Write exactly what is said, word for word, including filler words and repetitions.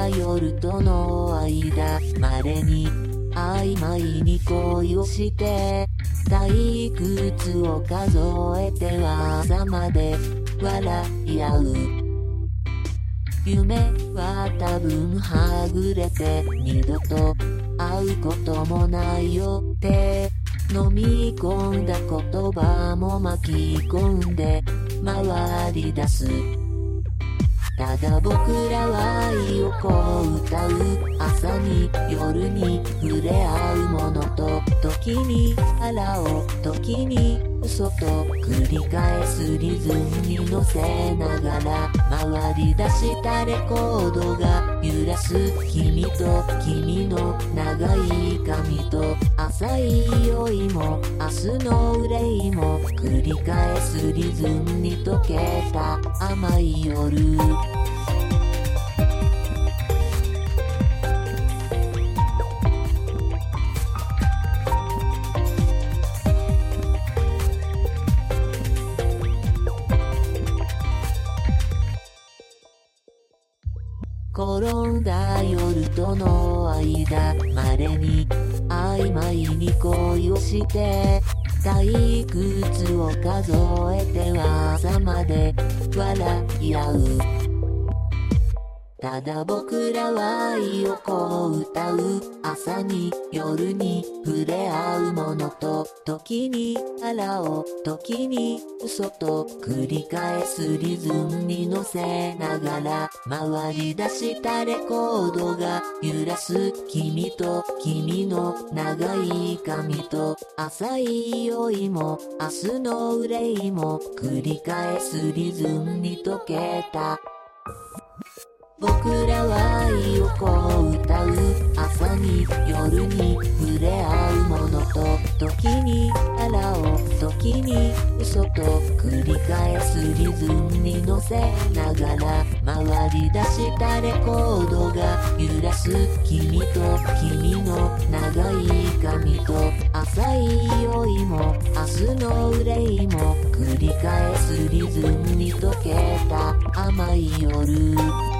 夜との間稀に曖昧に恋をして退屈を数えては朝まで笑い合う。夢は多分はぐれて二度と会うこともないよって飲み込んだ言葉も巻き込んで回り出す。ただ僕らは愛をこう歌う。朝に夜に触れ合うものと時に腹を時に嘘と繰り返すリズムに乗せながら回り出したレコードが揺らす。君と君の長い髪と浅い酔いも明日の憂いも繰り返すリズムに溶けた甘い夜。転んだ夜との間稀に曖昧に恋をして退屈を数えては朝まで笑い合う。ただ僕らは愛をこう歌う。朝に夜に触れ合うものと時に腹を時に嘘と繰り返すリズムに乗せながら回り出したレコードが揺らす。君と君の長い髪と浅い酔いも明日の憂いも繰り返すリズムに溶けた。僕らは愛をこう歌う。朝に夜に触れ合うものと時に腹を時に嘘と繰り返すリズムに乗せながら回り出したレコードが揺らす。君と君の長い髪と浅い酔いも明日の憂いも繰り返すリズムに溶けた甘い夜。